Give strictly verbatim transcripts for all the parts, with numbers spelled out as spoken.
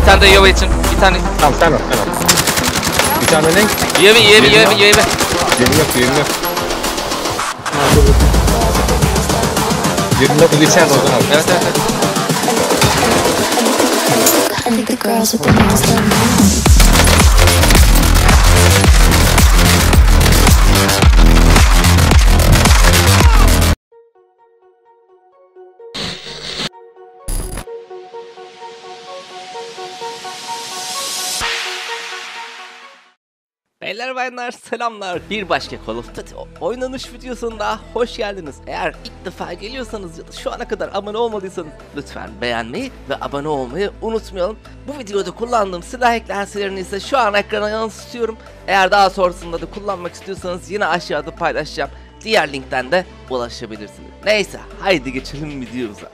tane de Yova için. Bir tane. Tamam sen al sen al. Bir tane ne? Yeva Yeva Yeva Yeva. Yerim yok yerim yok. Yerim yok bu içeride Ozan abi. Evet evet evet. Beyler bayanlar selamlar. Bir başka Call of Duty oynanış videosunda hoş geldiniz. Eğer ilk defa geliyorsanız ya da şu ana kadar abone olmadıysanız lütfen beğenmeyi ve abone olmayı unutmayalım. Bu videoda kullandığım silah eklentilerini ise şu an ekrana yansıtıyorum. Eğer daha sonrasında da kullanmak istiyorsanız yine aşağıda paylaşacağım. Diğer linkten de ulaşabilirsiniz. Neyse haydi geçelim videomuza.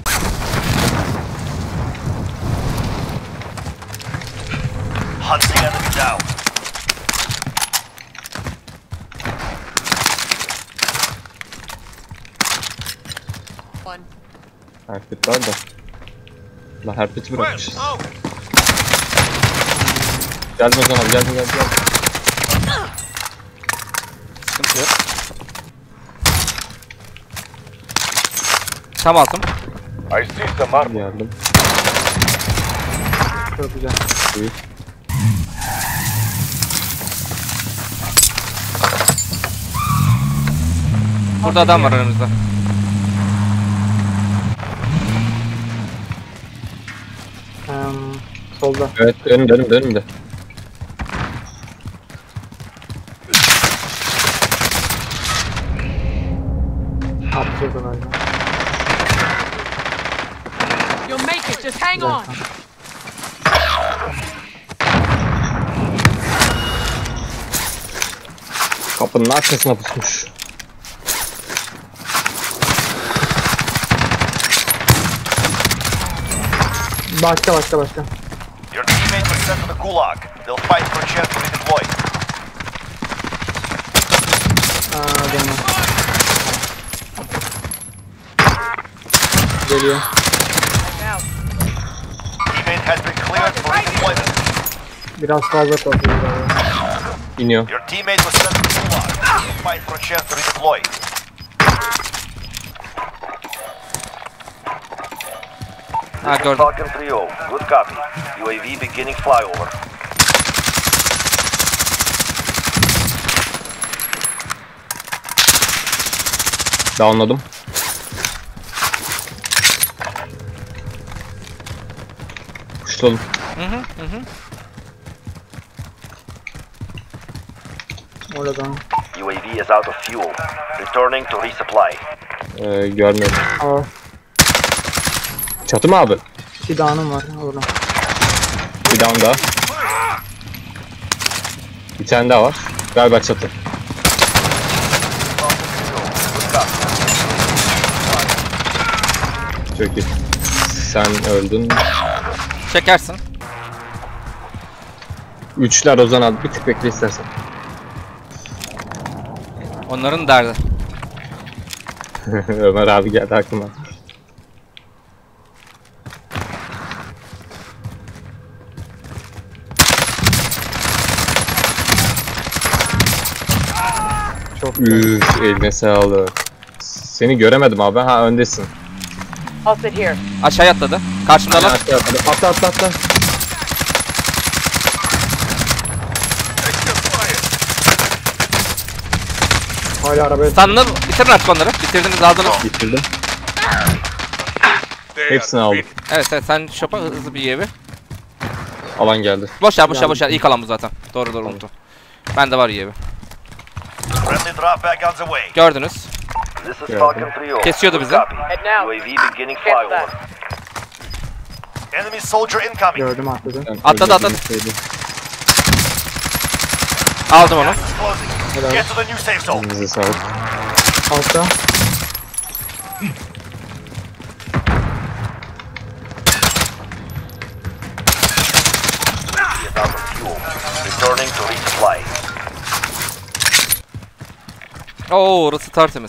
Hunting enemy down. Herpet var da. Lan herpeti bırakmışız. Geldim Ozan abi geldim geldim geldim. Sıkıntı yok. Tam altım. I see some armor. Geldim. Çok güzel. Buyur. Burada adam var önümüzde. Um, solda. Evet önümde önümde önümde. Atacak o galiba. You'll make it, just hang on. Kapının arkasına pusmuş. Başka başka başka. Your teammate was sent to the gulag. They'll fight for a chance to redeploy. Aa dönme. Geliyor. Teammate has been cleared for redeployment. Biraz fazla korkuyor galiba. İniyor. Your teammate was sent to the gulag. They'll fight for a chance to redeploy. Ha gördüm. Falcon three oh. Good copy. U A V beginning flyover. Downladım. Kuşladım. Hı hı hı hı. Oradan. U A V is out of fuel. Returning to resupply. Ee, görmüyorum. Aa. Çatı mı abi? Bir dağınım var oradan. Bir down daha. Bir tane daha var. Galiba çatı. Çok iyi. Sen öldün. Çekersin. Üçler Ozan abi. Bir tık bekle istersen. Onların derdi. Ömer abi geldi aklıma. Çok güzel. Üf, eline sağlık. Seni göremedim abi. Ha öndesin. I'll sit here. Aşağıya atladı. Karşımdalar. Atla atla atla atla atla. Hala arabaya Stun'ını bitirin artık onları. Bitirdiniz aldınız. Bitirdim. Hepsini aldım. Evet evet sen şopa hızlı bir yevi. Alan geldi. Boş ver boş ver boş ver. İlk alan bu zaten. Doğru doğru unuttum. Bende var yevi. Friendly drop bag guns away. Gördünüz. This is Yeah. Falcon three oh. Kesiyordu Good bizi. copy. Head now. U A V beginning flyover. Enemy soldier incoming. gördüm atladı. Ben Atladı, öldürdüm atladı. şeydi. Aldım onu. Gas is closing. Helal. Get to the new safe zone. Elinize sağlık. Altta. He is out of fuel. Returning to resupply. Oo orası tertemiz.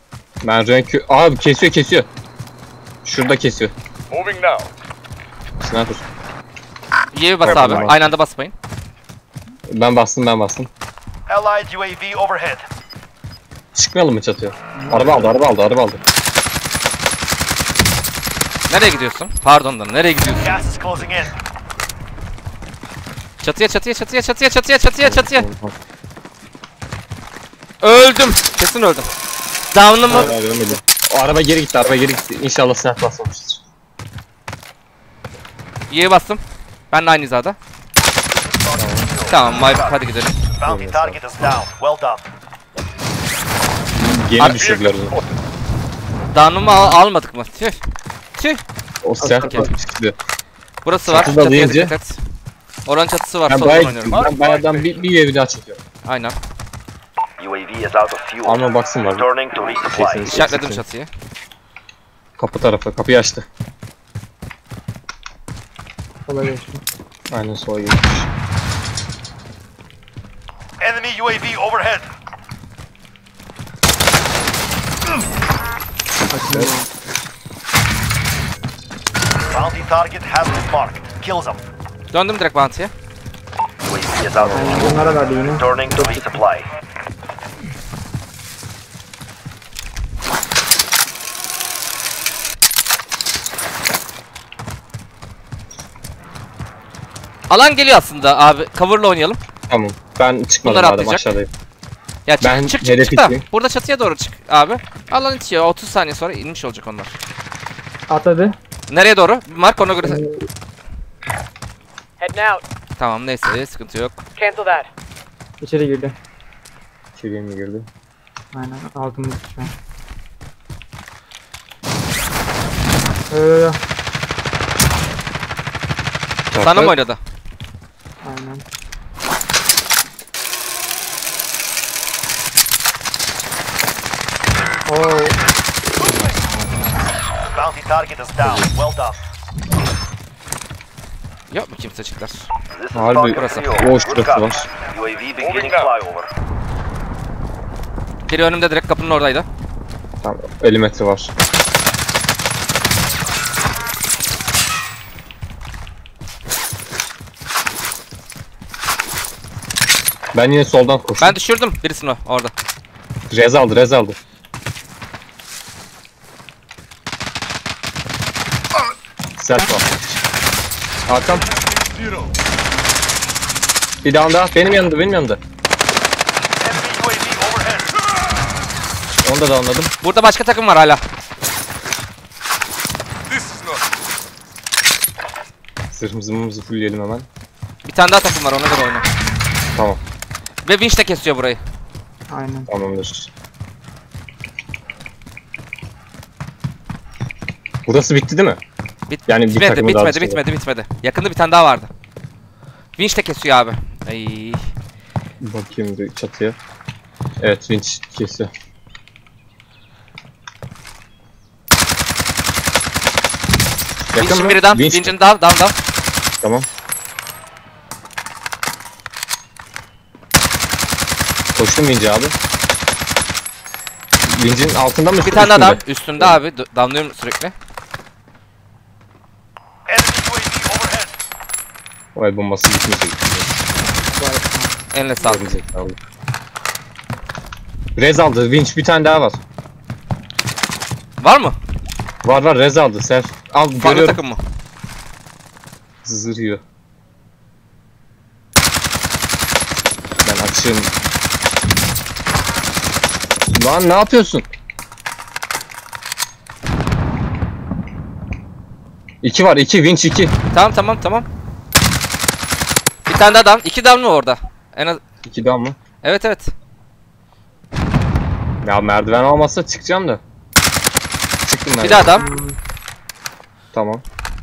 Ben renk... Abi kesiyor kesiyor. Şurada kesiyor. Moving now. sniper. Y'ye bas Yapalım abi. abi. Aynı anda basmayın. Ben bastım ben bastım. Allied U A V overhead. Çıkmayalım mı çatıya? Araba aldı araba aldı araba aldı. Nereye gidiyorsun? Pardon da nereye gidiyorsun? Gas is closing in. Çatıya çatıya çatıya çatıya çatıya çatıya çatıya. Öldüm. Kesin öldüm. Down'ım mı? Hayır, hayır, ölmedi. O araba geri gitti araba geri gitti. İnşallah silah basmamıştır. Y'ye bastım. Ben de aynı hizada. Tamam, my hadi gidelim. Bounty target is down. Well done. Gemi Ar- düşürdüler onu. Down'ımı al almadık mı? Tüh. Tüh. O silah Okey. çıktı. Burası var. Çatıda Çatıya deyince- dikkat et. Oranın çatısı var. Ben Soldan bayağı oynuyorum. ben bayağıdan bir, bir evi daha çekiyorum. Aynen. U A V is out of fuel. Alma baksın var. Returning to resupply. Kesin. İşaretledim çatıyı. Kapı tarafı kapıyı açtı. Sola geçti. Aynen sola geçmiş. Enemy U A V overhead. Bounty target has been marked. Kill them. Döndüm direkt bounty'ye. U A V is out of fuel. Bunlara verdi yine. Returning to resupply. Alan geliyor aslında abi. Cover'la oynayalım. Tamam. Ben çıkmadım Bunlar madem atlayacak. aşağıdayım. Ya çık Ben çık çık, hedef çık da. itleyeyim. Burada çatıya doğru çık abi. Alan itiyor. otuz saniye sonra inmiş olacak onlar. Atladı. Nereye doğru? Mark ona göre. Heading out. Tamam neyse sıkıntı yok. Cancel that. İçeri girdi. İçeriye mi girdi? Aynen altımızda şu an. Ee, Sana mı oynadı? aynen. Oo, Bounty target is down. Well done. Yok mu kimse çıktılar? This is Harbi target burası. zero. boş Good burası copy. var. U A V beginning flyover. Biri önümde direkt kapının oradaydı. Tamam. elli metre var. Ben yine soldan koştum. Ben düşürdüm birisini o- orada. Rez aldı, rez aldı. Self var. Arkam. Bir daha daha. Benim yanımda, benim yanımda. Enemy U A V overhead. Onu da anladım. Burada başka takım var hala. Zırhımızı mımızı fullleyelim hemen. Bir tane daha takım var ona göre oyna. Tamam. Ve winch de kesiyor burayı. aynen. Tamamdır. Burası bitti değil mi? Bit Yani bir bitmedi, takımı daha bitmedi, düşürdü. bitmedi, bitmedi. Yakında bir tane daha vardı. Winch de kesiyor abi. Ay. Bakayım bir çatıya. Evet, winch kesiyor. Yakın Winch'in mı? biri down, Winch. winch'in down, down, down. Tamam. Koştum winch'e abi. Winch'in altında mı? Bir tane daha down, üstünde abi. do- Downlıyorum sürekli. Enemy U A V overhead. O el bombası gitmeyecek. Eline sağlık. Görmeyecek abi. Rez aldı. Winch bir tane daha var. Var mı? Var var rez aldı. Self. Al Farklı görüyorum. takım mı? Zırhıyor. Ben açığım. Lan ne yapıyorsun? İki var, iki winch iki. Tamam tamam tamam. Bir tane daha down. İki down mı orada? En az... İki daha mı? Evet evet. Ya merdiven olmazsa çıkacağım da. Çıktım ben. Bir daha down. Tamam.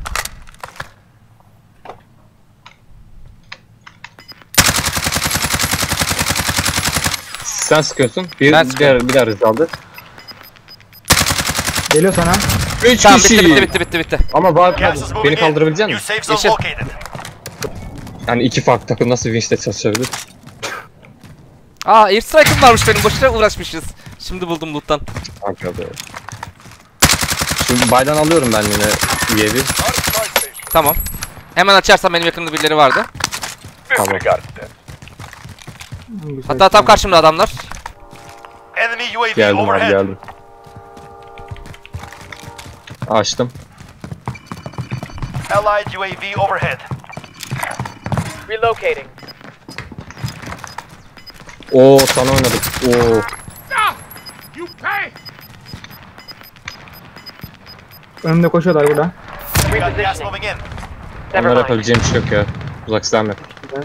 Sen sıkıyorsun. Bir, Ben bir, sıkıyorum. diğer, bir daha rız aldı. Geliyor sana. Üç Tamam kişi. bitti bitti bitti bitti bitti. Ama var, Gas is beni moving in. kaldırabilecek New misin? safe zone Yeşil. located. Yani iki farklı takım nasıl winch'te çalışabilir? Aa airstrike'ım varmış benim. Boşuna uğraşmışız. Şimdi buldum loot'tan. Arkada. Şimdi baydan alıyorum ben yine üyevi. Tamam. Hemen açarsam benim yakınımda birileri vardı. Tamam. Güzel. Hatta tam karşımda adamlar. Enemy U A V Geldim abi overhead. geldim. Açtım. Allied U A V overhead. Relocating. Oo sana oynadık. Oo. Önümde koşuyorlar burada. We got gas Repositioning. moving in. Never Onlar mind. yapabileceğim bir şey yok ya. Uzak silahım yok. Güzel.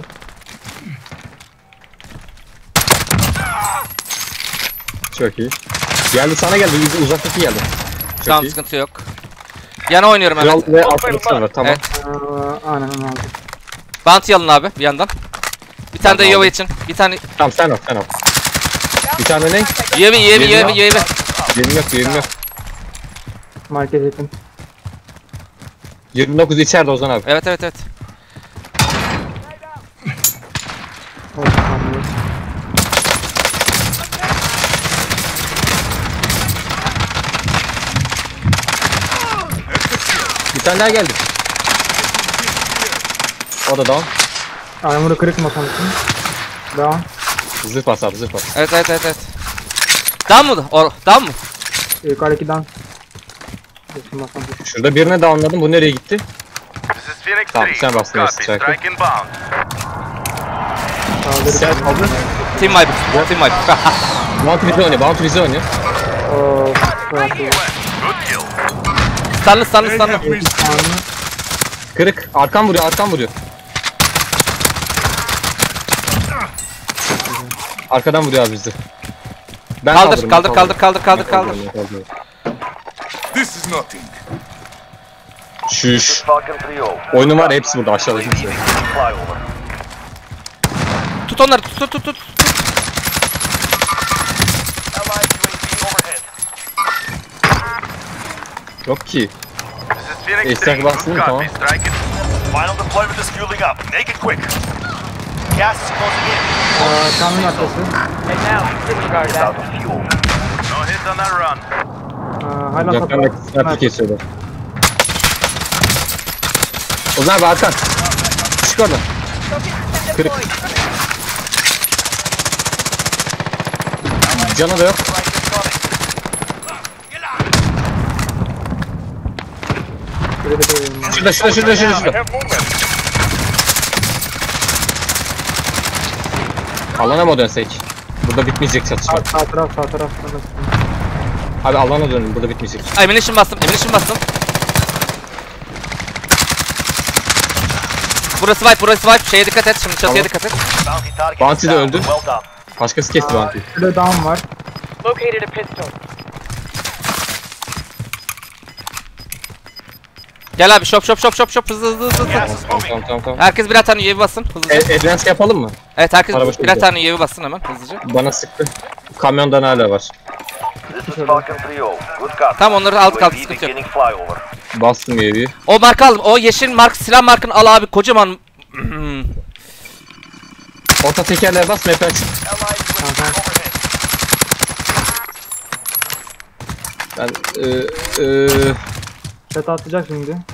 Çok iyi. Geldi sana geldi. uz- Uzaktaki geldi. Çok Tamam iyi. sıkıntı yok. Yana oynuyorum Kral evet. ve arkadaşlar var. Tamam. Evet. Aa, aynen onu aldım. Bounty alın abi bir yandan. Bir tane de Tamam, Yova aldım. için. Bir tane Tamam sen ol sen ol. Bir tane ne? U A V, U A V, U A V, Geliyor. U A V. Yerim yok yerim yok. Market yakın. yirmi dokuz içeride Ozan abi. Evet evet evet. Olsun, tamam. Bir tane daha geldi. O da down. Armor'u kırık masanın. Devam. Zırh bas abi zırh bas. Evet evet evet evet. Down mı? Or down mı? Yukarıdaki dan. Geçin masanın. Şurada birine downladım. Bu nereye gitti? This is Phoenix Tamam, three. sen bastın, Copy. Striker. Strike inbound. Saldırı. Sen aldın. Team wipe. Team wipe. Bounty bize oynuyor. Bounty bize oynuyor. Ooo. Bırak. Good kill. Stunlı stunlı stunlı. Kırık. Arkan vuruyor. Arkan vuruyor. Arkadan vuruyor abi bizi. Ben Kaldır kaldırırım, kaldır ben kaldır kaldır kaldır Ben kaldır. kaldırırım, ben kaldırırım. This is nothing. Şuş. Falcon three O. Oyunun var hepsi burada aşağıda U A V kimse. yok. beginning flyover. Tut onları tut tut tut tut. Allied U A V overhead. Yok ki. This is Phoenix Ace three. Strike bassın Good mı? copy. Tamam. Strike it. Final deployment is fueling up. Make it quick. Gas is closing in. Aa, kanın arkası. And now, disregard Is that. out of fuel. No hit on that run. Aa, hala Uzaktan da sniper satıyor. kesiyorlar. Ozan abi arkan. Çık oradan. Kırık. Canı da yok. Right incoming. Şurada da koyuyorum ben. Şurada şurada şurada şurada. şurada. Alana mı dönsek? Burada bitmeyecek çatışma. Sağ, sağ taraf, sağ taraf. Sağ taraf. Abi alana dönün burada bitmeyecek. Ammunition bastım. Ammunition bastım. Burası wipe, burası wipe. Şeye dikkat et. Şimdi çatıya Tamam. dikkat et. Bounty target Bounty is de down. öldü. Well done. Başkası kesti Bounty. Şurada down var. Located a pistol. Gel abi shop shop shop shop shop hızlı hızlı hızlı. Gas hızlı. is Tamam moving. tamam tamam. tamam. Herkes birer tane U A V bassın hızlıca. E, advance yapalım mı? Evet herkes Araba birer şurada. tane U A V bassın hemen hızlıca. Bana sıktı. Kamyondan hala var. This is Falcon three O. Good copy. Tamam onları aldık U A aldık V sıkıntı yok. beginning flyover. Bastım yevi. O marka aldım. O yeşil mark silah markını al abi kocaman. Orta tekerleğe bas map aç. Allied U A V overhead. Ben eee eee Çatı atlayacak şimdi. Enemy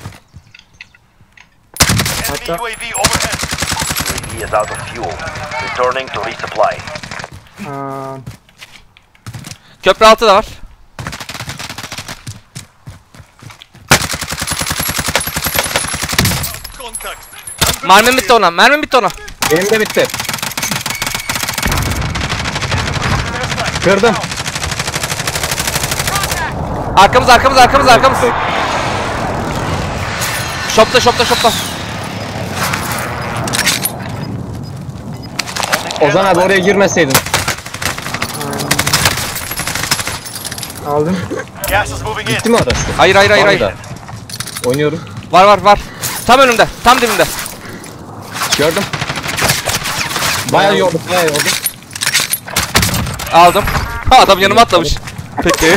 Hatta- U A V overhead. U A V is out of fuel. Returning to resupply. Aa, Köprü altı da var. Mermim bitti ona. Mermim bitti ona. benim de bitti. Kırdım. Arkamız arkamız arkamız arkamız. Shopta shopta shopta. Ozan abi oraya girmeseydin. aldım. Gas is moving in. Gitti mi orası? Hayır hayır hayır hayır. Orada. Oynuyorum. Var var var. Tam önümde. Tam dibimde. Gördüm. Bayağı yorduk bayağı yorduk. Aldım. Ha, adam yanıma atlamış. Peki.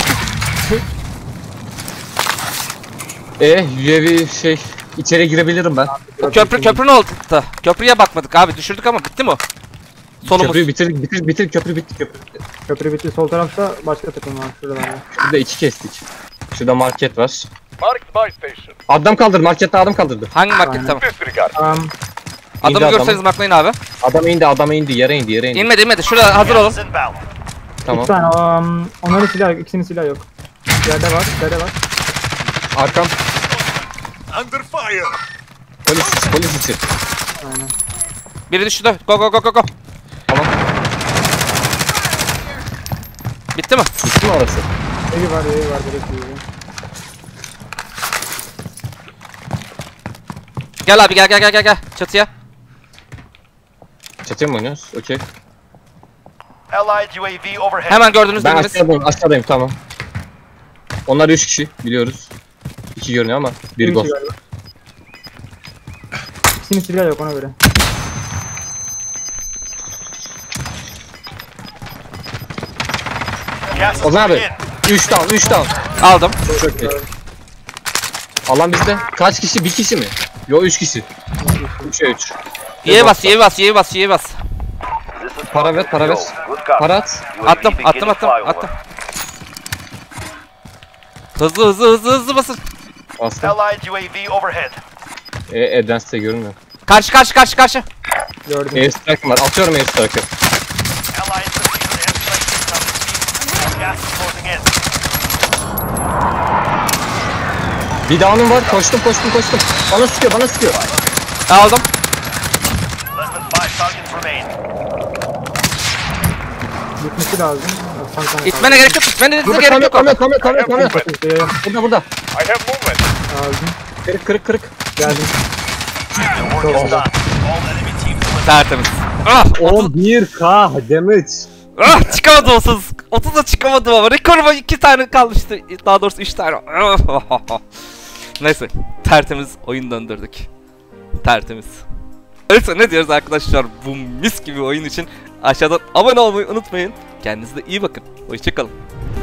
E U A V şey içeri girebilirim ben. Köprü köprü ne oldu? Da. Köprüye bakmadık abi. Düşürdük ama bitti mi o? Sonumuz. Köprüyü bitir bitir bitir köprü bitti köprü bitti. Köprü bitti. Sol tarafta başka takım var. Şurada var. Şurada iki kestik. Şurada market var. Marked my station. Adam kaldırdı. Markette adam kaldırdı. Hangi market tamam. Disregard. Um, Adamı İndi görseniz adamı. baklayın abi. Adam indi, adam indi. Yere indi, yere indi. İnmedi inmedi. Şurada hazır olun. Gas is inbound. Tamam. iki tane. Um, onların silah yok. İkisinin silah yok. Yerde var. Yerde var. Arkam. Under fire. Polis, polis içi. Aynen. Biri düştü. Go go go go go. Tamam. Bitti mi? Bitti mi orası? Evi var. Evi var. Direkt evi. Gel abi gel gel gel gel gel. Çatıya. Çatıya mı oynuyoruz? Okey. Allied U A V overhead. Hemen gördüğünüz Ben dibimiz. aşağıdayım, aşağıdayım tamam. Onlar üç kişi biliyoruz. İki görünüyor ama biri İkisinin ghost. silah yok. İkisinin silah yok ona göre. Gas is Ozan moving abi. in. üç down, üç down. Aldım. Çok iyi. Alan bizde. Kaç kişi? Bir kişi mi? Yo üç kişi. üçe üç. Y'ye bas Y'ye bas Y'ye bas Y'ye bas. Para ver, para ver. Para at. Attım attım attım attım. Hızlı hızlı hızlı hızlı basın. Bastım. Allied U A V overhead. E, Advance'de görünmüyor. Karşı karşı karşı karşı. Gördüm. Airstrike var. Atıyorum airstrike'ı. Allied precision airstrike incoming. Gas is closing in. Bir down'um var. Koştum, koştum, koştum. Bana sıkıyor, bana sıkıyor. Aldım. Less than five targets remain. Gitmesi lazım. Tam sana İtmene gerek yok. İtmene Burada gerek kamera, yok kamera, orada. kamera, kamera, kamera. kaldı. Burada, burada. I have movement. Aldım. Kırık, kırık, kırık. Geldim. Work is done. All enemy teams eliminated. Tertemiz. Ah, otuz, bir K damage. ah çıkamadım otuz. otuza çıkamadım ama rekoruma iki tane kalmıştı. Daha doğrusu üç tane. Neyse. Tertemiz oyun döndürdük. Tertemiz. Neyse ne diyoruz arkadaşlar bu mis gibi oyun için aşağıdan abone olmayı unutmayın. Kendinize iyi bakın. Hoşçakalın.